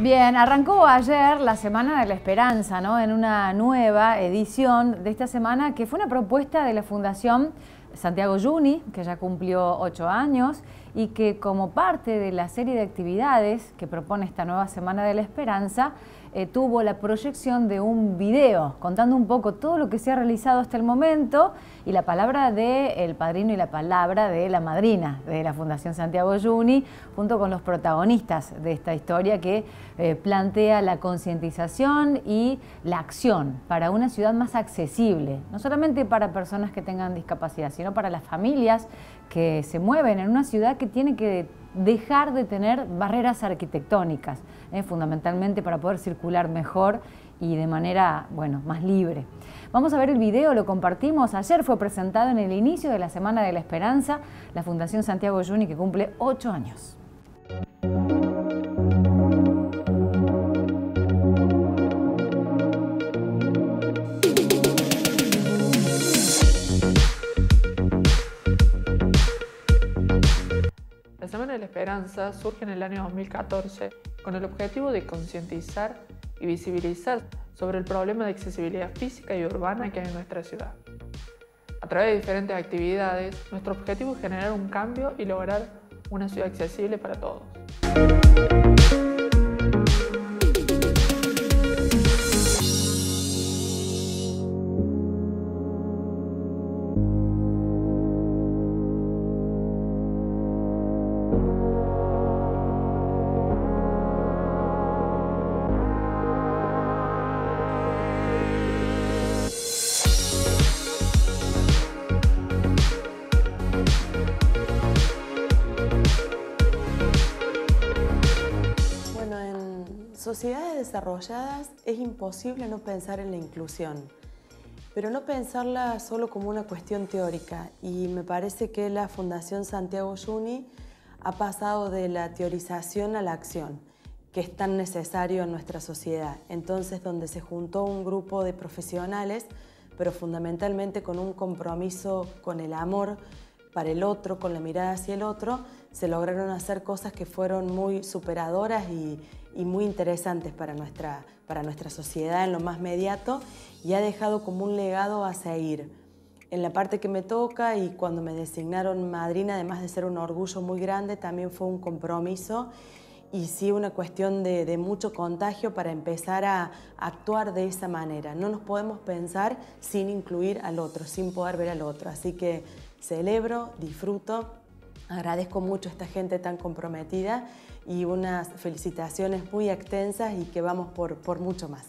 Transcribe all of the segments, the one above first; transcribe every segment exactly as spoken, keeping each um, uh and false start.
Bien, arrancó ayer la Semana de la Esperanza, ¿no? En una nueva edición de esta semana que fue una propuesta de la Fundación Santiago Juni, que ya cumplió ocho años y que como parte de la serie de actividades que propone esta nueva Semana de la Esperanza, eh, tuvo la proyección de un video contando un poco todo lo que se ha realizado hasta el momento y la palabra del padrino y la palabra de la madrina de la Fundación Santiago Juni, junto con los protagonistas de esta historia que eh, plantea la concientización y la acción para una ciudad más accesible, no solamente para personas que tengan discapacidad, sino para las familias que se mueven en una ciudad que tiene que dejar de tener barreras arquitectónicas, eh, fundamentalmente para poder circular mejor y de manera, bueno, más libre. Vamos a ver el video, lo compartimos. Ayer fue presentado en el inicio de la Semana de la Esperanza la Fundación Santiago Juni, que cumple ocho años. La Semana de la Esperanza surge en el año dos mil catorce con el objetivo de concientizar y visibilizar sobre el problema de accesibilidad física y urbana que hay en nuestra ciudad. A través de diferentes actividades, nuestro objetivo es generar un cambio y lograr una ciudad accesible para todos. Sociedades desarrolladas es imposible no pensar en la inclusión, pero no pensarla solo como una cuestión teórica, y me parece que la Fundación Santiago Juni ha pasado de la teorización a la acción, que es tan necesario en nuestra sociedad. Entonces, donde se juntó un grupo de profesionales, pero fundamentalmente con un compromiso con el amor para el otro, con la mirada hacia el otro, se lograron hacer cosas que fueron muy superadoras y, y muy interesantes para nuestra, para nuestra sociedad en lo más mediato, y ha dejado como un legado a seguir. En la parte que me toca, y cuando me designaron madrina, además de ser un orgullo muy grande, también fue un compromiso y sí una cuestión de, de mucho contagio para empezar a actuar de esa manera. No nos podemos pensar sin incluir al otro, sin poder ver al otro. Así que celebro, disfruto, agradezco mucho a esta gente tan comprometida y unas felicitaciones muy extensas y que vamos por, por mucho más.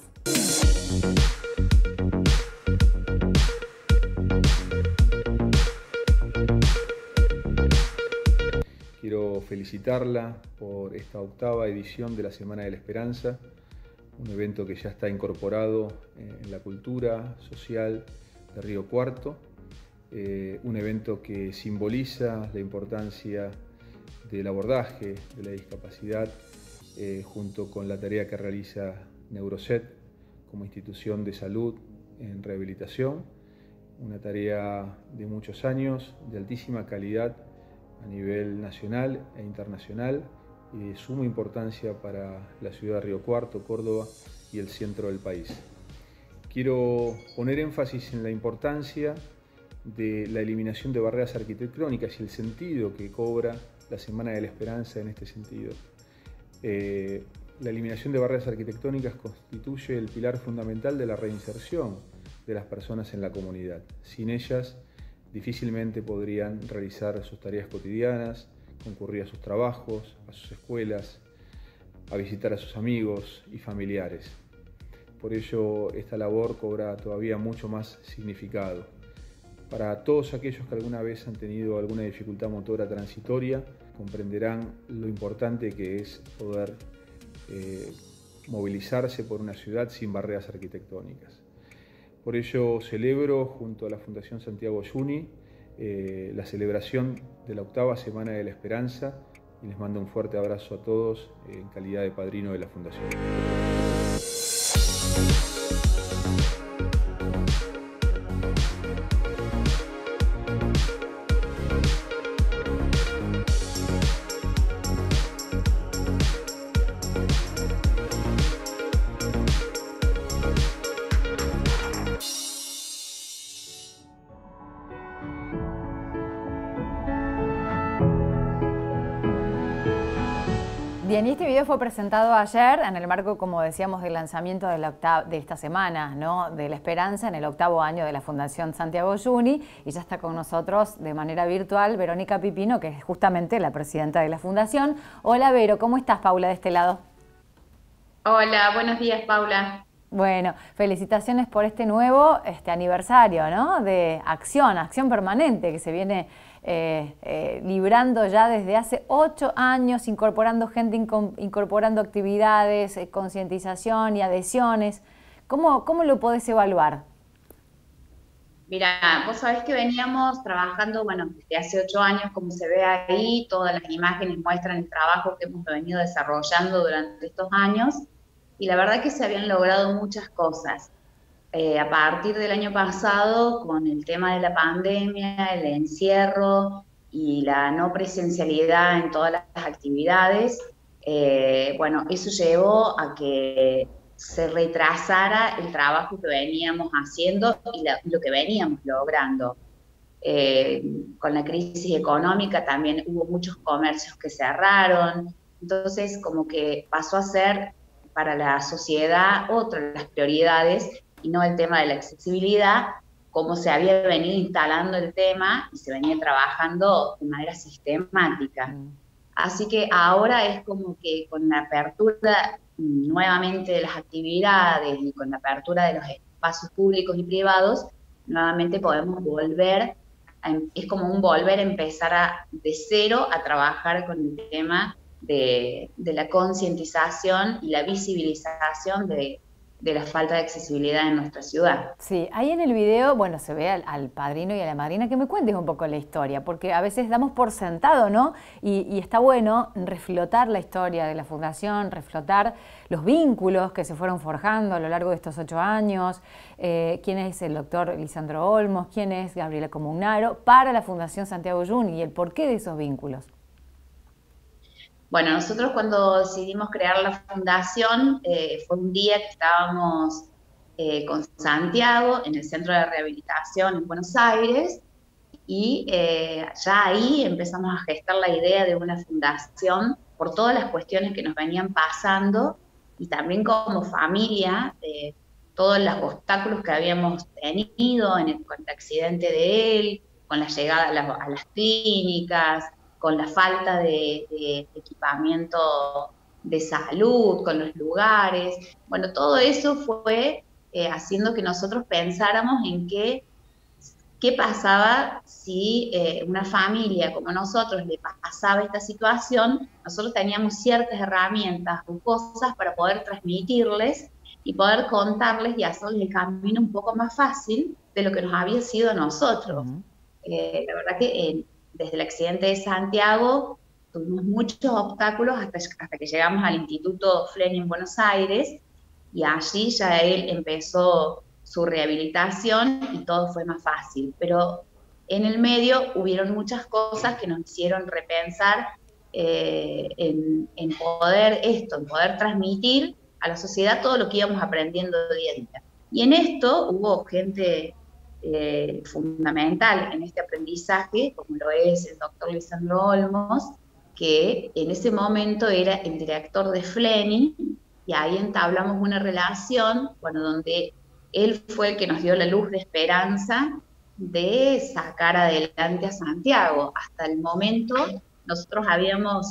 Quiero felicitarla por esta octava edición de la Semana de la Esperanza, un evento que ya está incorporado en la cultura social de Río Cuarto, eh, un evento que simboliza la importancia del abordaje de la discapacidad eh, junto con la tarea que realiza Neuroset como institución de salud en rehabilitación, una tarea de muchos años, de altísima calidad a nivel nacional e internacional y de suma importancia para la ciudad de Río Cuarto, Córdoba y el centro del país. Quiero poner énfasis en la importancia de la eliminación de barreras arquitectónicas y el sentido que cobra la Semana de la Esperanza en este sentido. Eh, la eliminación de barreras arquitectónicas constituye el pilar fundamental de la reinserción de las personas en la comunidad. Sin ellas, difícilmente podrían realizar sus tareas cotidianas, concurrir a sus trabajos, a sus escuelas, a visitar a sus amigos y familiares. Por ello, esta labor cobra todavía mucho más significado. Para todos aquellos que alguna vez han tenido alguna dificultad motora transitoria, comprenderán lo importante que es poder eh, movilizarse por una ciudad sin barreras arquitectónicas. Por ello celebro junto a la Fundación Santiago Juni eh, la celebración de la octava Semana de la Esperanza y les mando un fuerte abrazo a todos eh, en calidad de padrino de la Fundación. Bien, y este video fue presentado ayer en el marco, como decíamos, del lanzamiento de, la octava, de esta semana, ¿no?, de la Esperanza, en el octavo año de la Fundación Santiago Juni, y ya está con nosotros de manera virtual Verónica Pipino, que es justamente la presidenta de la Fundación. Hola Vero, ¿cómo estás, Paula, de este lado? Hola, buenos días, Paula. Bueno, felicitaciones por este nuevo este aniversario, ¿no?, de acción, acción permanente que se viene eh, eh, librando ya desde hace ocho años, incorporando gente, incorporando actividades, eh, concientización y adhesiones. ¿Cómo, cómo lo podés evaluar? Mira, vos sabés que veníamos trabajando, bueno, desde hace ocho años, como se ve ahí, todas las imágenes muestran el trabajo que hemos venido desarrollando durante estos años, y la verdad que se habían logrado muchas cosas. Eh, a partir del año pasado, con el tema de la pandemia, el encierro y la no presencialidad en todas las actividades, eh, bueno, eso llevó a que se retrasara el trabajo que veníamos haciendo y la, lo que veníamos logrando. Eh, con la crisis económica también hubo muchos comercios que cerraron, entonces como que pasó a ser para la sociedad otra de las prioridades y no el tema de la accesibilidad, como se había venido instalando el tema y se venía trabajando de manera sistemática. Mm. Así que ahora es como que con la apertura nuevamente de las actividades y con la apertura de los espacios públicos y privados, nuevamente podemos volver, a, es como un volver a empezar a, de cero a trabajar con el tema de, de la concientización y la visibilización de, de la falta de accesibilidad en nuestra ciudad. Sí, ahí en el video, bueno, se ve al, al padrino y a la madrina. Que me cuentes un poco la historia, porque a veces damos por sentado, ¿no? Y, y está bueno reflotar la historia de la Fundación, reflotar los vínculos que se fueron forjando a lo largo de estos ocho años, eh, quién es el doctor Lisandro Olmos, quién es Gabriela Comunaro, para la Fundación Santiago Juni y el porqué de esos vínculos. Bueno, nosotros cuando decidimos crear la fundación, eh, fue un día que estábamos eh, con Santiago en el Centro de Rehabilitación en Buenos Aires, y eh, ya ahí empezamos a gestar la idea de una fundación por todas las cuestiones que nos venían pasando, y también como familia, eh, todos los obstáculos que habíamos tenido en el, con el accidente de él, con la llegada a, la, a las clínicas, con la falta de, de equipamiento de salud, con los lugares. Bueno, todo eso fue eh, haciendo que nosotros pensáramos en qué, qué pasaba si eh, una familia como nosotros le pasaba esta situación. Nosotros teníamos ciertas herramientas o cosas para poder transmitirles y poder contarles y hacerles el camino un poco más fácil de lo que nos había sido a nosotros. Uh-huh. eh, la verdad que eh, desde el accidente de Santiago tuvimos muchos obstáculos hasta, hasta que llegamos al Instituto Flenny en Buenos Aires, y allí ya él empezó su rehabilitación y todo fue más fácil. Pero en el medio hubieron muchas cosas que nos hicieron repensar eh, en, en poder esto, en poder transmitir a la sociedad todo lo que íbamos aprendiendo día a día. Y en esto hubo gente Eh, fundamental en este aprendizaje, como lo es el doctor Lisandro Olmos, que en ese momento era el director de Flenny, y ahí entablamos una relación, bueno, donde él fue el que nos dio la luz de esperanza de sacar adelante a Santiago. Hasta el momento nosotros habíamos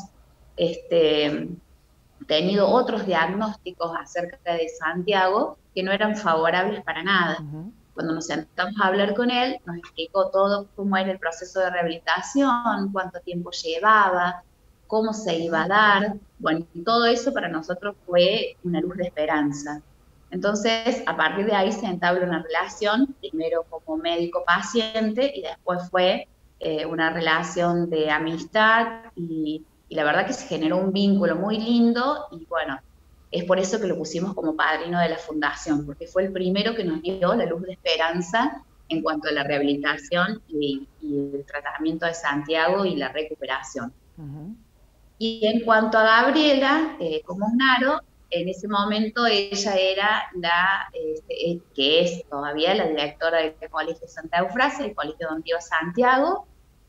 este, tenido otros diagnósticos acerca de Santiago que no eran favorables para nada. Uh-huh. Cuando nos sentamos a hablar con él, nos explicó todo cómo era el proceso de rehabilitación, cuánto tiempo llevaba, cómo se iba a dar. Bueno, y todo eso para nosotros fue una luz de esperanza. Entonces, a partir de ahí se entabla una relación, primero como médico-paciente, y después fue eh, una relación de amistad, y, y la verdad que se generó un vínculo muy lindo, y bueno, es por eso que lo pusimos como padrino de la fundación, porque fue el primero que nos dio la luz de esperanza en cuanto a la rehabilitación y, y el tratamiento de Santiago y la recuperación. Uh-huh. Y en cuanto a Gabriela eh, Comunaro, en ese momento ella era la, este, que es todavía la directora del Colegio Santa Eufrasia, el colegio donde iba Santiago,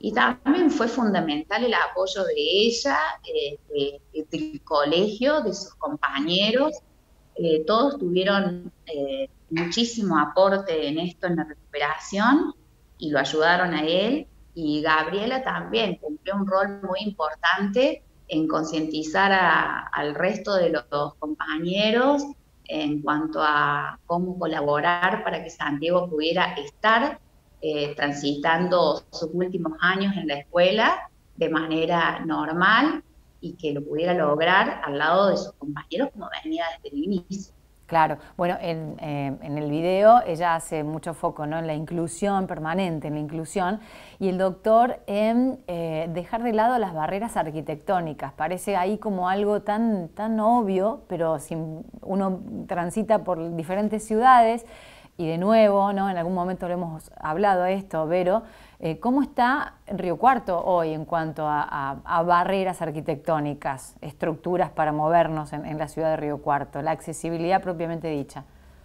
Y también fue fundamental el apoyo de ella, eh, de, del colegio, de sus compañeros. Eh, todos tuvieron eh, muchísimo aporte en esto, en la recuperación, y lo ayudaron a él. Y Gabriela también cumplió un rol muy importante en concientizar al resto de los, los compañeros en cuanto a cómo colaborar para que Santiago pudiera estar eh, transitando sus últimos años en la escuela de manera normal y que lo pudiera lograr al lado de sus compañeros como venía desde el inicio. Claro, bueno, en, eh, en el video ella hace mucho foco, ¿no?, en la inclusión permanente, en la inclusión, y el doctor en eh, dejar de lado las barreras arquitectónicas. Parece ahí como algo tan, tan obvio, pero si uno transita por diferentes ciudades, y de nuevo, ¿no?, en algún momento lo hemos hablado esto, Vero, eh, ¿cómo está Río Cuarto hoy en cuanto a, a, a barreras arquitectónicas, estructuras para movernos en, en la ciudad de Río Cuarto, la accesibilidad propiamente dicha?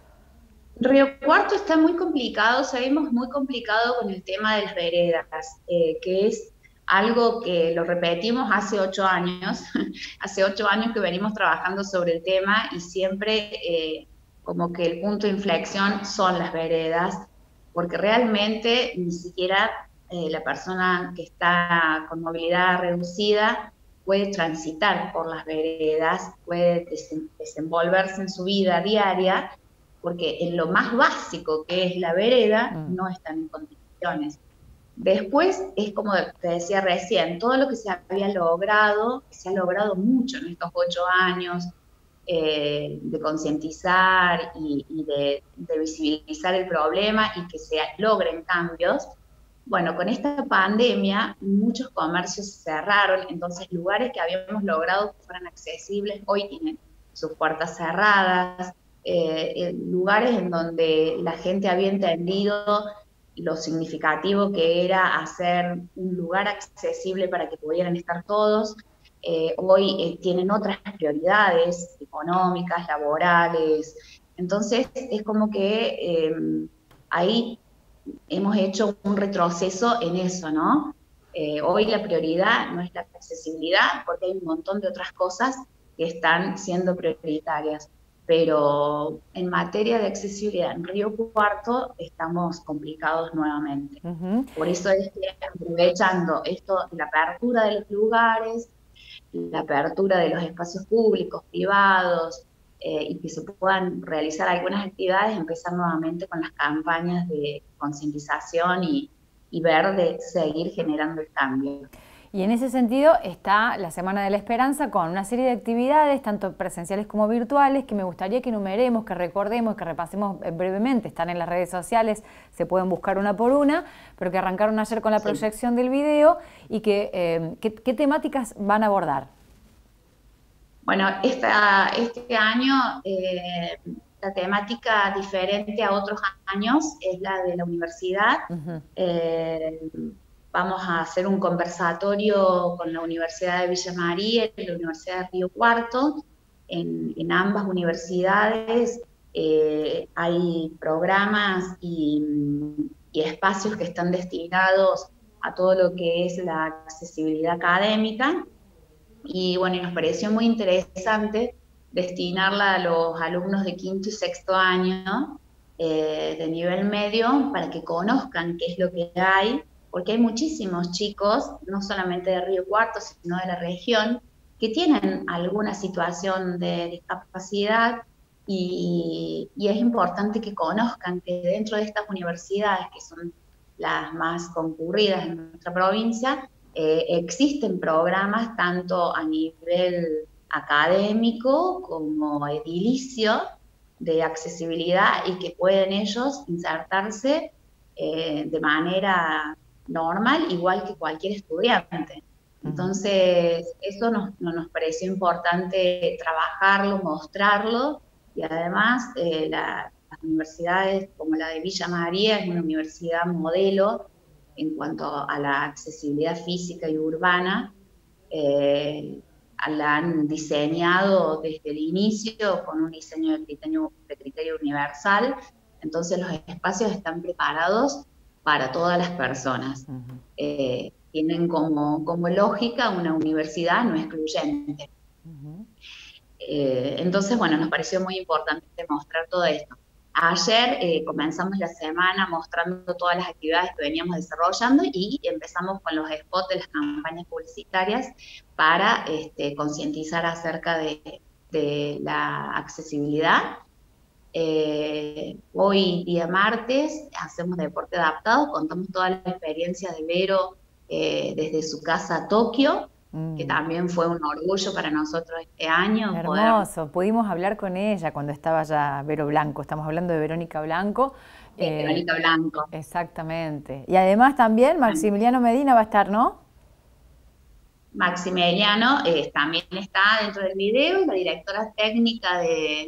Río Cuarto está muy complicado, seguimos muy complicado con el tema de las veredas, eh, que es algo que lo repetimos hace ocho años, hace ocho años que venimos trabajando sobre el tema y siempre eh, como que el punto de inflexión son las veredas, porque realmente ni siquiera eh, la persona que está con movilidad reducida puede transitar por las veredas, puede desenvolverse en su vida diaria, porque en lo más básico que es la vereda mm. no están en condiciones. Después es como te decía recién, todo lo que se había logrado, se ha logrado mucho en estos ocho años, eh, de concientizar y, y de, de visibilizar el problema y que se logren cambios. Bueno, con esta pandemia muchos comercios se cerraron, entonces lugares que habíamos logrado que fueran accesibles hoy tienen sus puertas cerradas, eh, lugares en donde la gente había entendido lo significativo que era hacer un lugar accesible para que pudieran estar todos, eh, hoy eh, tienen otras prioridades económicas, laborales, entonces es como que eh, ahí hemos hecho un retroceso en eso, ¿no? Eh, hoy la prioridad no es la accesibilidad, porque hay un montón de otras cosas que están siendo prioritarias, pero en materia de accesibilidad en Río Cuarto estamos complicados nuevamente. Uh-huh. Por eso es que aprovechando esto, la apertura de los lugares, la apertura de los espacios públicos, privados, eh, y que se puedan realizar algunas actividades, empezar nuevamente con las campañas de concientización y, y ver de seguir generando el cambio. Y en ese sentido está la Semana de la Esperanza con una serie de actividades, tanto presenciales como virtuales, que me gustaría que enumeremos, que recordemos, que repasemos brevemente. Están en las redes sociales, se pueden buscar una por una, pero que arrancaron ayer con la sí. proyección del video y que, eh, ¿qué, qué temáticas van a abordar? Bueno, esta, este año eh, la temática diferente a otros años es la de la universidad. Uh-huh. eh, Vamos a hacer un conversatorio con la Universidad de Villa María y la Universidad de Río Cuarto. En, en ambas universidades eh, hay programas y, y espacios que están destinados a todo lo que es la accesibilidad académica. Y bueno, y nos pareció muy interesante destinarla a los alumnos de quinto y sexto año eh, de nivel medio para que conozcan qué es lo que hay, porque hay muchísimos chicos, no solamente de Río Cuarto, sino de la región, que tienen alguna situación de discapacidad y, y es importante que conozcan que dentro de estas universidades, que son las más concurridas en nuestra provincia, eh, existen programas tanto a nivel académico como edilicio de accesibilidad y que pueden ellos insertarse eh, de manera normal, igual que cualquier estudiante. Entonces, eso nos, nos pareció importante trabajarlo, mostrarlo, y además eh, la, las universidades como la de Villa María es una universidad modelo en cuanto a la accesibilidad física y urbana, eh, la han diseñado desde el inicio con un diseño de criterio, de criterio universal, entonces los espacios están preparados para todas las personas. Uh-huh. eh, tienen como, como lógica una universidad no excluyente. Uh-huh. Eh, entonces, bueno, nos pareció muy importante mostrar todo esto. Ayer eh, comenzamos la semana mostrando todas las actividades que veníamos desarrollando y empezamos con los spots de las campañas publicitarias para este, concientizar acerca de, de la accesibilidad. Eh, hoy, día martes, hacemos deporte adaptado, contamos toda la experiencia de Vero eh, desde su casa a Tokio, mm. que también fue un orgullo para nosotros este año. Hermoso, poder... pudimos hablar con ella cuando estaba ya Vero Blanco, estamos hablando de Verónica Blanco. Sí, eh, Verónica Blanco. Exactamente. Y además también Maximiliano Medina va a estar, ¿no? Maximiliano eh, también está dentro del video, la directora técnica de...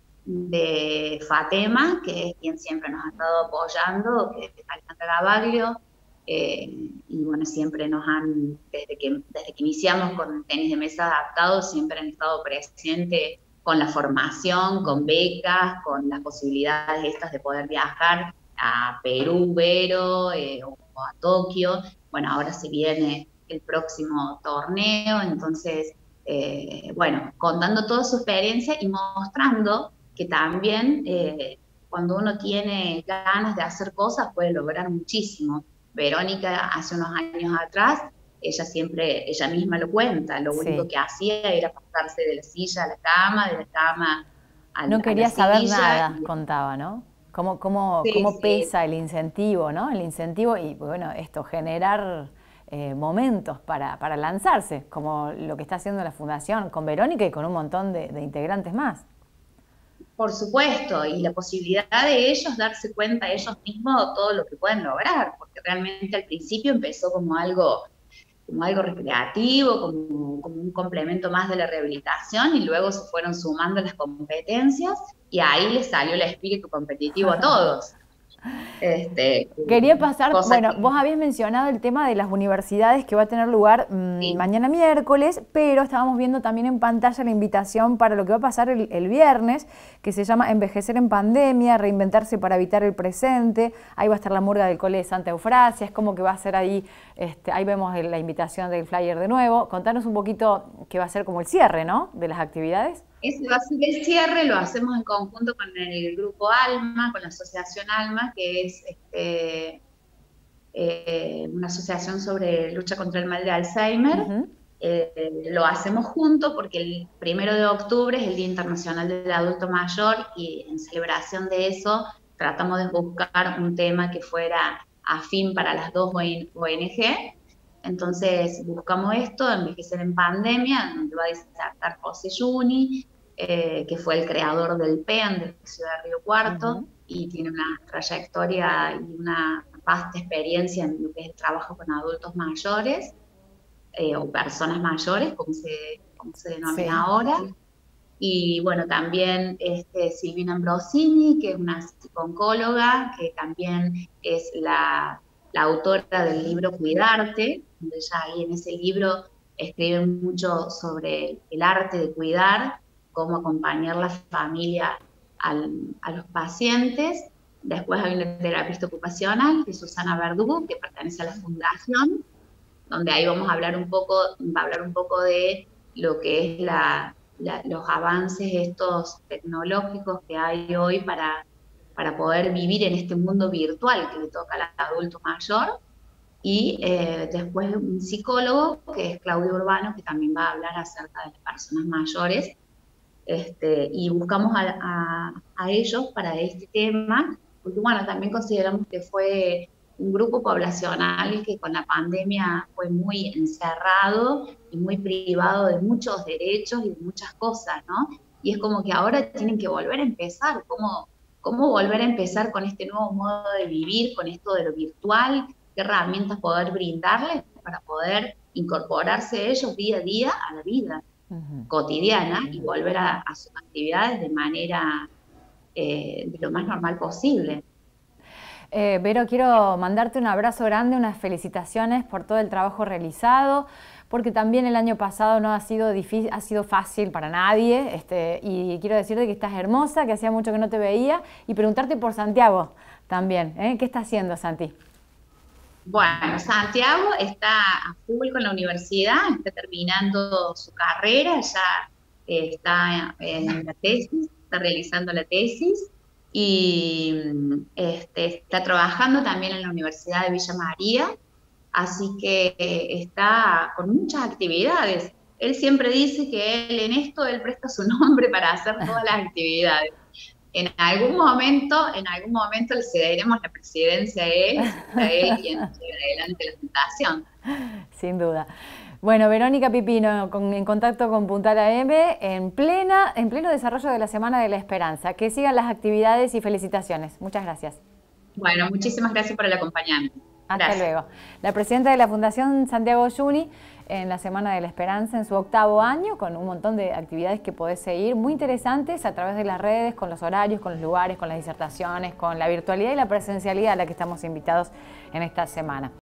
de FATEMA, que es quien siempre nos ha estado apoyando, que es Alejandra Gavaglio, eh, y bueno, siempre nos han, desde que, desde que iniciamos con tenis de mesa adaptado, siempre han estado presentes con la formación, con becas, con las posibilidades estas de poder viajar a Perú, Vero, eh, o a Tokio. Bueno, ahora se viene el próximo torneo, entonces, eh, bueno, contando toda su experiencia y mostrando que también eh, cuando uno tiene ganas de hacer cosas puede lograr muchísimo. Verónica hace unos años atrás, ella siempre, ella misma lo cuenta, lo sí. único que hacía era pasarse de la silla a la cama, de la cama a la No quería a la saber silla, nada, y... contaba, ¿no? Cómo, cómo, sí, cómo sí. pesa el incentivo, ¿no? El incentivo y, bueno, esto, generar eh, momentos para, para lanzarse, como lo que está haciendo la Fundación con Verónica y con un montón de, de integrantes más. Por supuesto, y la posibilidad de ellos darse cuenta ellos mismos de todo lo que pueden lograr, porque realmente al principio empezó como algo, como algo recreativo, como, como un complemento más de la rehabilitación, y luego se fueron sumando las competencias, y ahí les salió el espíritu competitivo a todos. Este, Quería pasar, bueno, que... vos habías mencionado el tema de las universidades que va a tener lugar mmm, sí. mañana miércoles, pero estábamos viendo también en pantalla la invitación para lo que va a pasar el, el viernes, que se llama Envejecer en Pandemia, Reinventarse para Evitar el Presente. Ahí va a estar la murga del Cole de Santa Eufrasia, es como que va a ser ahí, este, ahí vemos la invitación del flyer de nuevo. Contanos un poquito qué va a ser como el cierre, ¿no?, de las actividades. Ese va a ser el cierre, lo hacemos en conjunto con el grupo ALMA, con la asociación ALMA, que es este, eh, una asociación sobre lucha contra el mal de Alzheimer. Uh-huh. eh, lo hacemos juntos porque el primero de octubre es el Día Internacional del Adulto Mayor y en celebración de eso tratamos de buscar un tema que fuera afín para las dos O N G. Entonces buscamos esto, Envejecer en Pandemia, donde va a disertar José Juni, eh, que fue el creador del P E A N de la ciudad de Río Cuarto, uh-huh. y tiene una trayectoria y una vasta experiencia en lo que es el trabajo con adultos mayores, eh, o personas mayores, como se, como se denomina sí. ahora. Y bueno, también este, Silvina Ambrosini, que es una psicooncóloga, que también es la... la autora del libro Cuidarte, donde ella ahí en ese libro escribe mucho sobre el arte de cuidar, cómo acompañar la familia al, a los pacientes. Después hay una terapista ocupacional, que es Susana Verdugo, que pertenece a la Fundación, donde ahí vamos a hablar un poco, va a hablar un poco de lo que es la, la, los avances estos tecnológicos que hay hoy para para poder vivir en este mundo virtual que le toca al adulto mayor, y eh, después un psicólogo, que es Claudio Urbano, que también va a hablar acerca de las personas mayores, este, y buscamos a, a, a ellos para este tema, porque bueno, también consideramos que fue un grupo poblacional que con la pandemia fue muy encerrado y muy privado de muchos derechos y de muchas cosas, ¿no? Y es como que ahora tienen que volver a empezar, como... cómo volver a empezar con este nuevo modo de vivir, con esto de lo virtual, qué herramientas poder brindarles para poder incorporarse ellos día a día a la vida uh-huh. cotidiana y volver a, a sus actividades de manera eh, de lo más normal posible. Eh, Vero, quiero mandarte un abrazo grande, unas felicitaciones por todo el trabajo realizado, porque también el año pasado no ha sido difícil, ha sido fácil para nadie, este, y quiero decirte que estás hermosa, que hacía mucho que no te veía, y preguntarte por Santiago también, ¿eh? ¿Qué está haciendo Santi? Bueno, Santiago está a full con la universidad, está terminando su carrera, ya eh, está en la tesis, está realizando la tesis y este, está trabajando también en la Universidad de Villa María, así que eh, está con muchas actividades. Él siempre dice que él en esto, él presta su nombre para hacer todas las actividades. En algún momento, en algún momento le cederemos la presidencia a él, a él quien lleve adelante la fundación. Sin duda. Bueno, Verónica Pipino, con, en contacto con Puntal A M, en, plena, en pleno desarrollo de la Semana de la Esperanza. Que sigan las actividades y felicitaciones. Muchas gracias. Bueno, muchísimas gracias por el acompañamiento. Hasta Gracias. luego. La presidenta de la Fundación Santiago Juni en la Semana de la Esperanza en su octavo año, con un montón de actividades que podés seguir, muy interesantes a través de las redes, con los horarios, con los lugares, con las disertaciones, con la virtualidad y la presencialidad a la que estamos invitados en esta semana.